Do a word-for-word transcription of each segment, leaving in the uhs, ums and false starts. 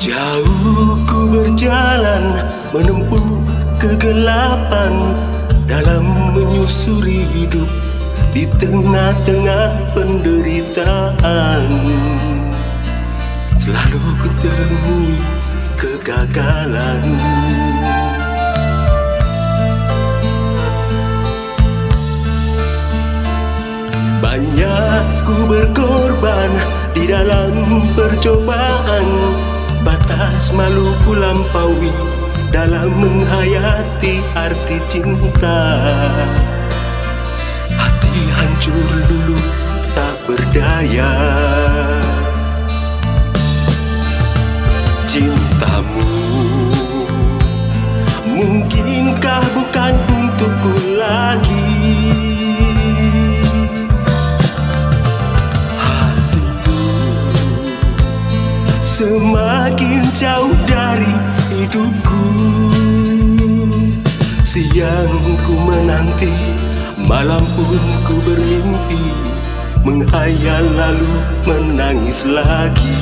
Jauh ku berjalan menempuh kegelapan dalam menyusuri hidup di tengah-tengah penderitaan. Selalu kutemui kegagalan. Banyak ku berkorban di dalam percobaan, batas malu ku lampaui dalam menghayati arti cinta. Hati hancur dulu tak berdaya. Cintamu mungkinkah bukan untukku lagi? Semakin jauh dari hidupku, siang ku menanti, malam pun ku bermimpi, menghayal lalu menangis lagi.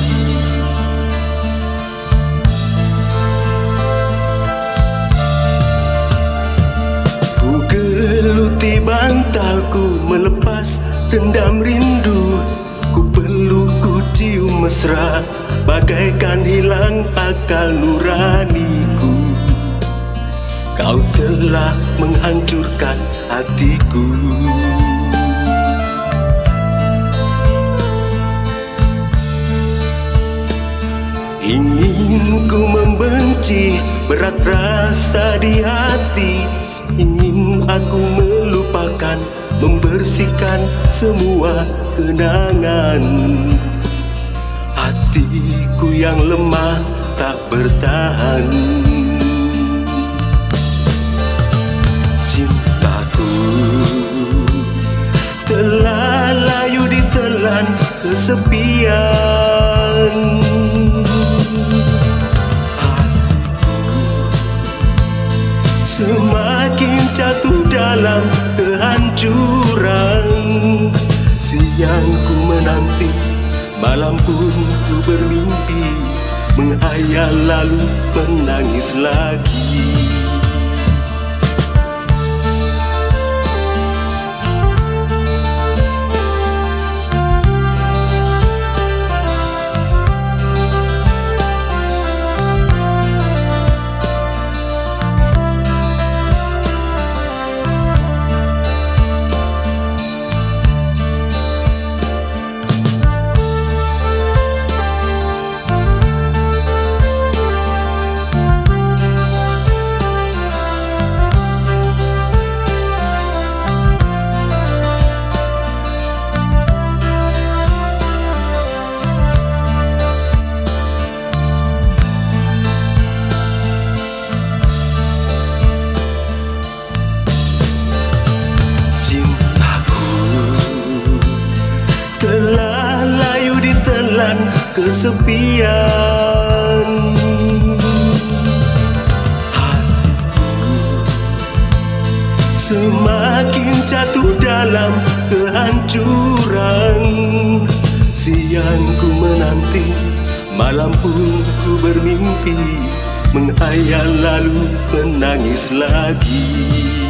Ku geluti bantalku melepas dendam rindu, ku peluk, ku cium mesra, bagaikan hilang akal nuraniku. Kau telah menghancurkan hatiku. Ingin ku membenci, berat rasa di hati. Ingin aku melupakan, membersihkan semua kenangan. Hatiku yang lemah tak bertahan. Cintaku telah layu ditelan kesepian. Hatiku semakin jatuh dalam kehancuran. Siang ku menanti, malam pun ku bermimpi, menghayal lalu menangis lagi. Telah layu ditelan kesepian. Hatiku semakin jatuh dalam kehancuran. Siang ku menanti, malam pun ku bermimpi, menghayal lalu menangis lagi.